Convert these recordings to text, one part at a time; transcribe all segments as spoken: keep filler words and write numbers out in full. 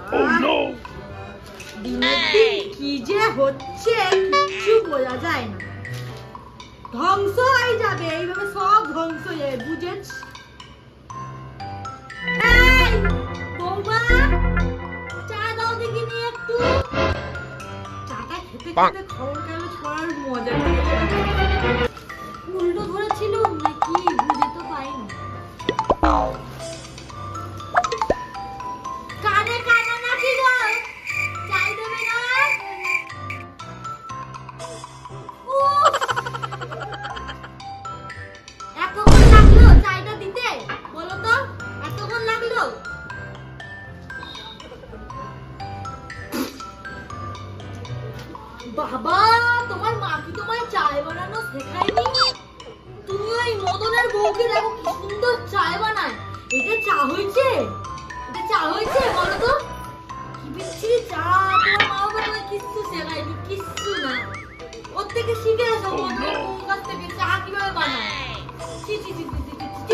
কি যে হচ্ছে কিছু বোঝা যায় না, ধ্বংস হয়ে যাবে এইভাবে, সব ধ্বংস হয়ে যাবে, বুঝেছ? এই বৌমা, চা দাও দেখি নি একটু। চাটা খেতে খেতে খবর গেল ছড়ার মজা উল্টো ধরেছিল নাকি বুঝে তো পাইনি। কানে কানে নাকি গো, চাই দেবে না? এতক্ষণ লাগলো চাইটা দিতে, বলো তো এতক্ষণ লাগলো? বাবা, তোমার মা কি তোমায় চায় বানানো শেখায়নি? তুমি ওই মদনের বউকে দেখো কি সুন্দর চায় বানায়। এটা চা হয়েছে? এটা চা হয়েছে বলো তো? কি বিচ্ছিরি চা, তোমার মা বাবা তোমায় কিচ্ছু শেখায়নি, কিচ্ছু না। ওর থেকে শিখে এসো মদনের বউর কাছ থেকে চা কিভাবে বানায়। ছি ছি ছি ছি ছি।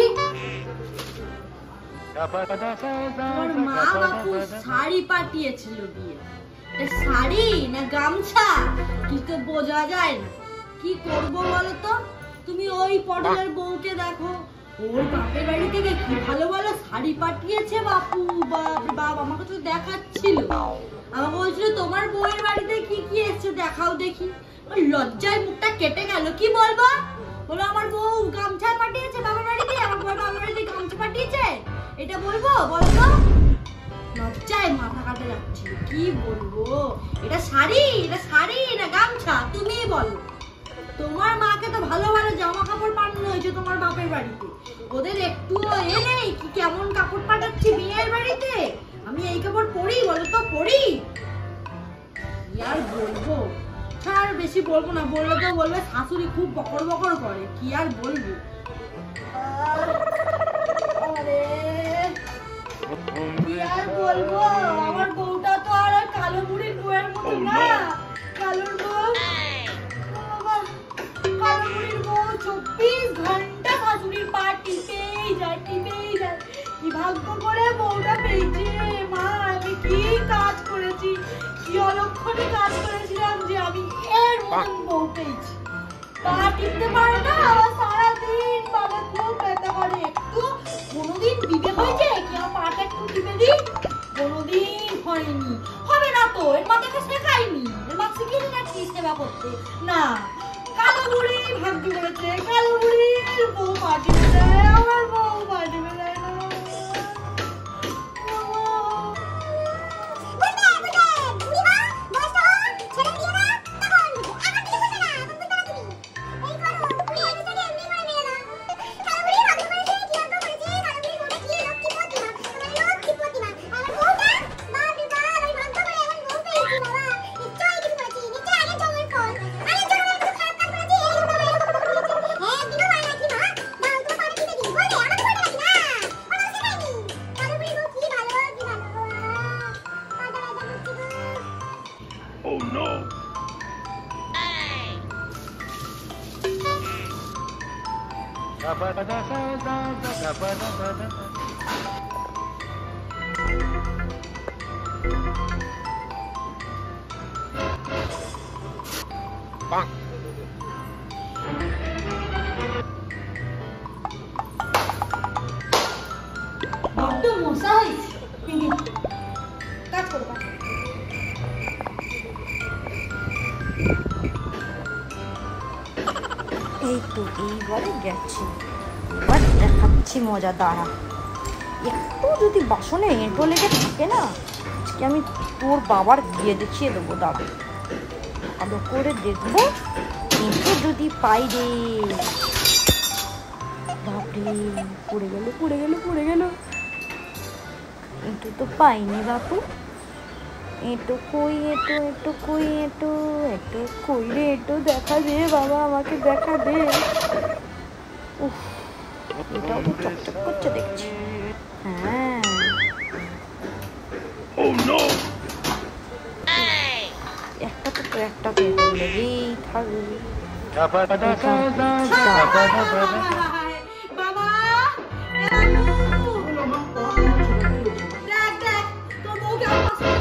তোমার মা বাপু শাড়ি পাঠিয়েছিল বিয়ে, শাড়ি না গামছা কি তো বোঝা যায় না। কি করবো বলো তো? তুমি ওই পটলের বউকে দেখো, ওর বাপের বাড়ি থেকে কি ভালো ভালো শাড়ি পাঠিয়েছে বাপু, বাপ বাপ আমাকে তো দেখাচ্ছিল, আমাকে বলছিল তোমার বউয়ের বাড়িতে কি কি এসছে দেখাও দেখি। লজ্জায় মুখটা কেটে গেল। কি বলবো? বলো আমার বউ গামছা পাঠিয়েছে বাবার বাড়িতে, আমার বউ বাবার বাড়িতে গামছা পাঠিয়েছে, এটা বলবো? বলো তো, লজ্জায় মাথা কাটে যাচ্ছে। কি বলবো? এটা শাড়ি, এটা শাড়ি না গামছা তুমি বলো। তোমার মাকে তো ভালো ভালো জামা কাপড় পাঠানো হয়েছে তোমার বাপের বাড়িতে, ওদের একটু এ নেই কি কেমন কাপড় পাঠাচ্ছি বিয়ের বাড়িতে, আমি এই কাপড় পরি বলো তো, পরি? কি আর বলবো, ছাড় বেশি বলবো না, বললে তো বলবে শাশুড়ি খুব বকর বকর করে। কি আর বলবো, আরে কি আর বলবো, আমার বউটা তো আর কালো বুড়ির বউয়ের মতো না। কালোর বউ, কালো বুড়ির বউ চব্বিশ ঘন্টা শাশুড়ির পা টিপেই যায়, টিপেই যায়। কি ভাগ্য করে বউটা পেয়েছে মা, আমি কি কাজ করেছি, কি অলক্ষণে কাজ করেছিলাম যে আমি এর মতন বউ পেয়েছি। পা টিপতে পারে না, আবার সারাদিন বাবা খুব ব্যথা করে। একটু কোনোদিন বিবেক হয়েছে কি আমার পাটা একটু টিপে দিই? কোনোদিন হয়নি, হবে না তো, এর মা তাকে শেখায়নি, এর মা শিখিনি নাকি সেবা করতে না। কালো বুড়ি ভাগ্য করেছে, কালো বুড়ির বউ পা টিপে দেয়, আমার বউ পা টিপে দেয় না। এই তো এইবারে গেছি, এবার দেখাচ্ছি মজা। দাঁড়া, একটু যদি বাসনে এঁটো লেগে থাকে না, আজকে আমি তোর বাবার গিয়ে দেখিয়ে দেবো। দাঁড়া, ভালো করে দেখবো এঁটো যদি পাই রে। বাপরে, পড়ে গেল পড়ে গেল পড়ে গেল এঁটো তো পাইনি বাপু। এঁটো কই, এঁটো এঁটো কই, এঁটো এঁটো কই রে, এঁটো দেখা দে বাবা, আমাকে দেখা দে। উফ, এটাও তো চকচক করছে দেখছি। হ্যাঁ, একটা তো একটা তো লেগেই থাকবে। বাবা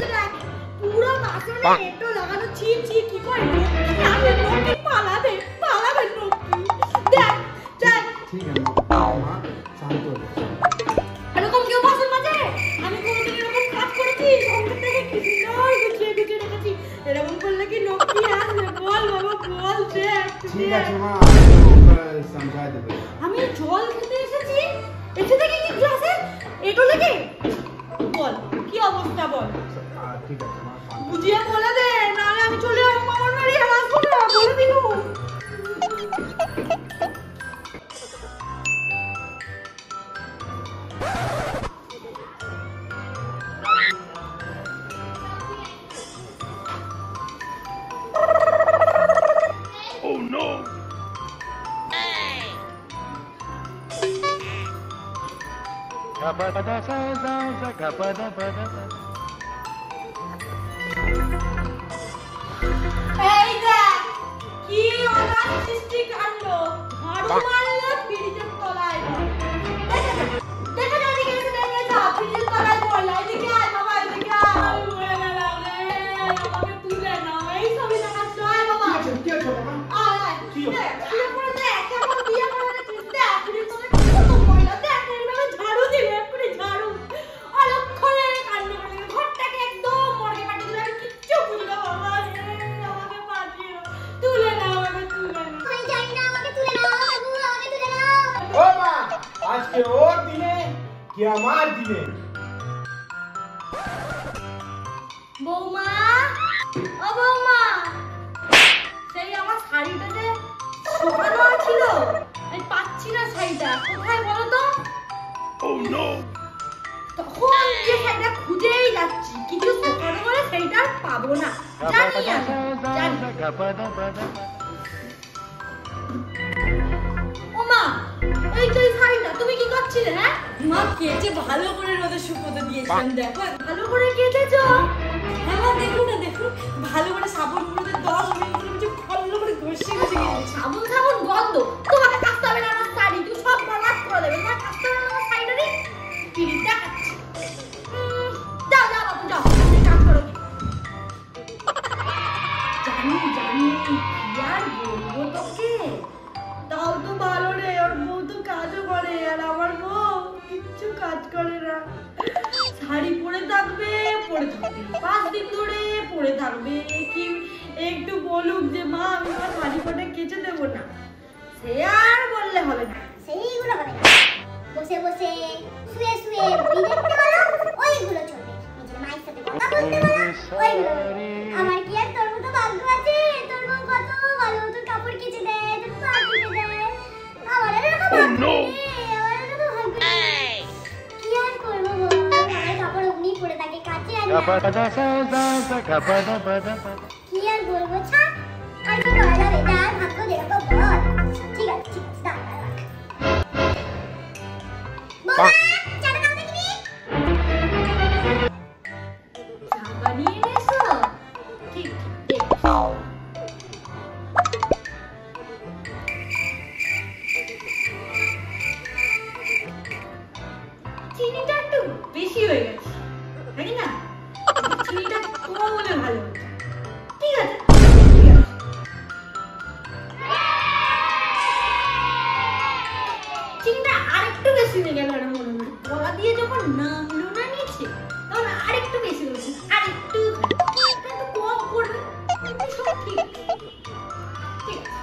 এটো লাগানো ছি ছি কি করে আমি নকি পালাবে পালাবে নকি দেখ দেখ ঠিক আছে মা শান্ত হও এরকম কেউ বাসন মাজে আমি কোনোদিন এরকম কাজ করেছি সংসার থেকে কিছু নয় গুছিয়ে গুছিয়ে রেখেছি এরকম করলে কি নকি আসবে বল বাবা বল দেখ ঠিক আছে মা সমঝাই দেব আমি জল খেতে এসেছি এসে দেখি কি গ্লাসে এটো লেগে বল কি অবস্থা বল ঠিক আছে মা বুঝিয়ে বলে দে নাহলে আমি চলে যাবো মামার বাড়ি আর আসবো না বলে দিলু Oh no! Kapada sa sa sa kapada pada. এই দেখ কি অনার সৃষ্টি কাণ্ড ঝাড়ু মারলো ফ্রিজের তলায় দেখা যায় এদিকে এসে দেখে যা ফ্রিজের তলায় পড়লো এদিকে আয় বাবা এদিকে আয় মরে গেলাম রে আমাকে তুলে নাও এই ছবি দেখাচ্ছ আয় বাবা কি আছে বাবা আয় আয় কি শুয়ে পড়ে দেখ কেমন বিয়ে করে রেখেছিস দেখ ফ্রিজের তলায় কত ময়লা দেখ এইভাবে ঝাড়ু দিলে এক্ষুনি ঝাড়ু অলক্ষণে কাণ্ড করে ঘরটাকে একদম মরে কাটিয়ে দিলে আমি কিচ্ছু বুঝি না বাবা রে আমাকে বাঁচিয়ে তুলে নাও আমাকে তুলে নাও আমি জানি না আমাকে তুলে নাও বাবু আমাকে তুলে নাও ও মা আজকে ওর দিনে কি আমার দিনে বৌমা ও বৌমা সেই আমার শাড়িটাতে শোকানো ছিল আমি পাচ্ছি না শাড়িটা কোথায় বলো তো Oh no! তখন যে শাড়িটা খুঁজেই যাচ্ছি কিছু শোকানো বলে সেইটা আর পাবো না জানি আমি জানি Kapada pada. ও মা এই তো এই শাড়িটা তুমি কি করছিলে হ্যাঁ মা কেচে ভালো করে রোদে শুকোতে দিয়েছিলাম দেখো ভালো করে কেচেছো হ্যাঁ মা দেখুন না দেখুন ভালো করে সাবন গুলোতে দশ মিনিট করে কিছু ভালো করে ঘষে ঘষে কেচেছি সাবন সাবন গন্ধ তোমাকে কাচতে হবে না আমার শাড়ি তুমি সব বরবাদ করে দেবে তোমার কাচতে হবে না আমার শাড়িটা রে পিড়ি দেখাচ্ছি উম, যাও যাও বাবু যাও তুমি কাজ করো জানি জানি কি আর বলবো তোকে তাও তো ভালো রে ওর বউ তো কাজও করে আর আমার বউ কিচ্ছু কাজ করে না শাড়ি পরে থাকবে পরে থাকবে পাঁচ দিন ধরে পরে থাকবে কি একটু বলুক যে মা আমি আমার শাড়ি কটা কেচে দেবো না সে আর বললে হবে না সেইগুলো হবে না বসে বসে শুয়ে শুয়ে বই দেখতে বলো ওইগুলো চলবে নিজের মায়ের সাথে কথা বলতে বলো ওইগুলো আমার কি আর তোর মতো ভাগ্য আছে তোর বউ কত ভালো তোর কাপড় কেচে দেয় তোর পা কেটে দেয় আমার আর এরকম ভাগ্য নেই আমার আর এরকম ভাগ্য নেই কি আর করবো বল আমার কাপড় অগ্নি পড়ে থাকে কাচে আর না Kapada sa sa sa kapada pada. কি আর বলবো ছাড় আর কি করা যাবে যার ভাগ্য যেরকম বল ঠিক আছে ঠিক আছে দাঁড়া দাঁড়া বল চাটা দাও দেখিনি চা বানিয়ে এনেছো ঠিক ঠিক চিনিটা একটু বেশি হয়ে গেছে নাকি না চিনিটা কম হলে ভালো হতো ঠিক আছে ঠিক আছে চিনিটা আরেকটু বেশি হয়ে গেল না মনে হয় গলা দিয়ে যখন নামলো না নিচে তখন আরেকটু বেশি হয়েছে আরেকটু একটু কম করবে সব ঠিক ঠিক আছে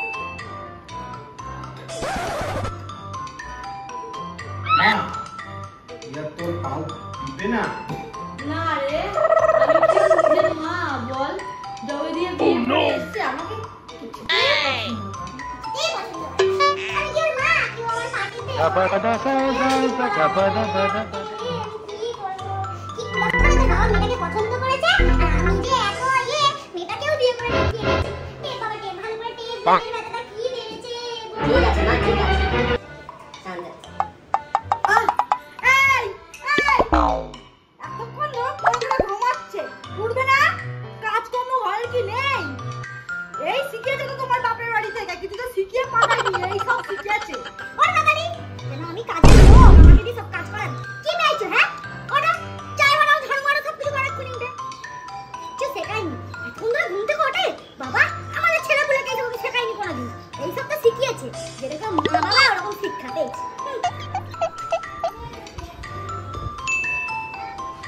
মা এটা তোর পাউ দিবে না না রে আমি কি নিজের মা বল জবে দিয়ে বিয়ে করে এসছে আমাকে কিছু এই পছন্দ করে। আমি কি ওর মা কি ও আমার পাটি দেয় Kapada sa sa sa kapada pada. কি করবো কি কুলাখানাতে বাবা মেয়েটাকে পছন্দ করেছে আর আমি যে এত ইয়ে মেয়েটাকেও বিয়ে করে রেখে দিয়েছি টেপ বাবা টেপ ভালো করে টেপ মেয়ের ব্যথাটা কি বেড়েছে ঠিক আছে মা ঠিক আছে শান্ত আহ এই এই এতক্ষণ লোক ওখানে ঘুমাচ্ছে উঠবে না কাজকর্ম হয় কি নেই এই শিখিয়েছে তো তোমার বাপের বাড়ি থেকে কিছু তো শিখিয়ে পাঠায়নি এই সব শিখিয়েছে ওর বাবারি যেন আমি কাজের লোক আমাকে দিয়ে সব কাজ করান কি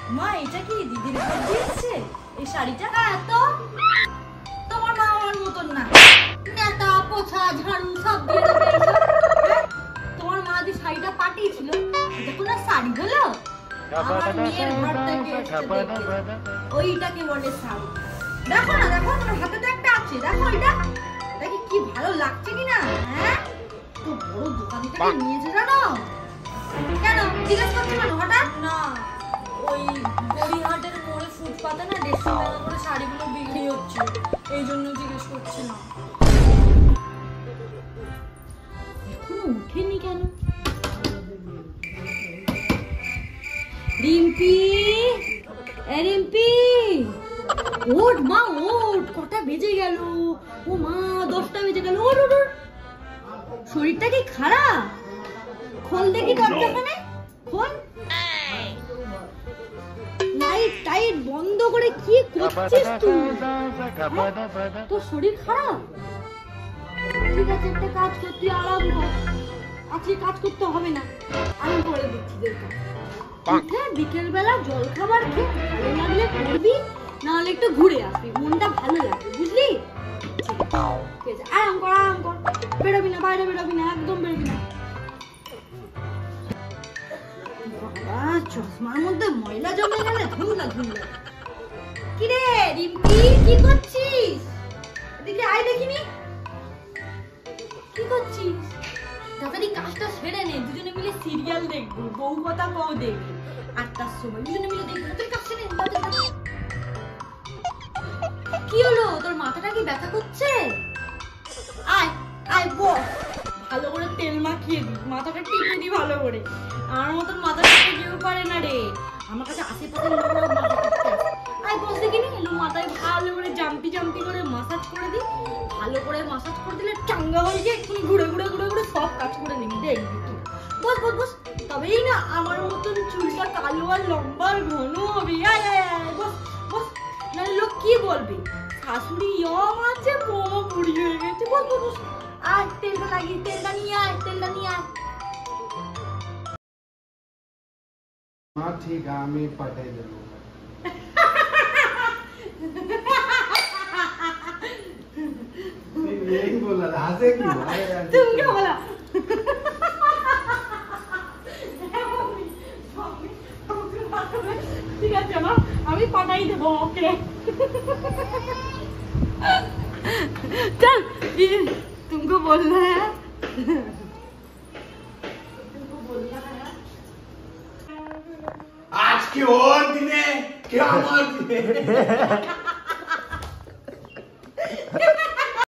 মা এটা কি দিদির ঘর দিয়েছে এই শাড়িটা? হ্যাঁ তো তোমার মা আমার মতন না, নেতা পোছা ঝাড়ু সব দিয়ে দেবে এইসব। হ্যাঁ? তোমার মা যে শাড়িটা পাঠিয়েছিল এটা কোনো শাড়ি হলো? আমার মেয়ের ঘরটাকে ওইটাকে বলে শাড়ি। দেখো না, দেখো তোমার হাতে তো একটা আছে, দেখো এটা দেখি কি ভালো লাগছে কিনা। হ্যাঁ তো বড় দোকান থেকে নিয়েছে জানো? কেন জিজ্ঞেস করছো কেন হঠাৎ? না ওই গড়িহাটের মোড়ে ফুটপাতে না দেড়শো টাকা করে শাড়িগুলো বিক্রি হচ্ছে, এই জন্য জিজ্ঞেস করছি না। এখনো উঠেনি কেন? রিম্পি, এ রিম্পি ওঠ মা ওঠ, কটা বেজে গেল? ও মা দশটা বেজে গেল। ওঠ ওঠ, শরীরটা কি খারাপ? খোল দেখি দরজাখানে, খোল। লাইট টাইট বন্ধ করে কি করছিস তুই? তোর শরীর খারাপ? ঠিক আছে একটা কাজ কর, তুই আরাম কর। আজকে কাজ করতে হবে না, আমি করে দিচ্ছি। দেখো বিকেল বেলা জল খাবার খেয়ে ভালো লাগলে করবি, নাহলে একটু ঘুরে আসবি, মনটা ভালো লাগবে, বুঝলি? ঠিক আছে আরাম কর, আরাম কর, বেরোবি না, বাইরে বেরোবি না, একদম বেরোবি না। চশমার মধ্যে ময়লা জমে গেলে ধুমলা ধুমলা। কিরে রিম্পি কি করছিস? এদিকে আয় দেখিনি, কি করছিস? তাড়াতাড়ি কাজটা সেরে নে, দুজনে মিলে সিরিয়াল দেখবো, বউ কথা কও দেখবি আটটার সময়, দুজনে মিলে দেখবো। তোর কাজ সেরে নে তাড়াতাড়ি। কি হলো তোর মাথাটা কি ব্যথা করছে? আয় আয় বস, ভালো করে তেল মাখিয়ে দি, মাথাটা টিপে দি ভালো করে। আমার মতন মাথা টিপে কেউ পারে না রে, আমার কাছে আশেপাশে লোকরা মাথা টিপতে আসে। আয় বস দেখিনি, এলো মাথায় ভালো করে জাম্পি জাম্পি করে মাসাজ করে দি, ভালো করে মাসাজ করে দিলে চাঙ্গা হয়ে গিয়ে এক্ষুনি ঘুরে ঘুরে ঘুরে ঘুরে সব কাজ করে নিবি, দেখবি তুই। বস বস বস, তবেই না আমার মতন চুলটা কালো আর লম্বা আর ঘন হবে। আয় আয় আয় বস বস, নাহলে লোক কি বলবে শাশুড়ি ইয়ং আছে বউ বুড়ি হয়ে গেছে। বস বস বস, আয় তেলটা লাগিয়ে, তেলটা নিয়ে আয়, তেলটা নিয়ে আয়। हाँ ठीक है, আমি পাঠাই দেব। यही बोला था, हंसे क्यों? तुम क्या बोला? ठीक है चलो, अभी पाठाई देबो, ओके। चल, तुमको बोलना है, तुमको बोलना है। आज के और दिने क्या दिने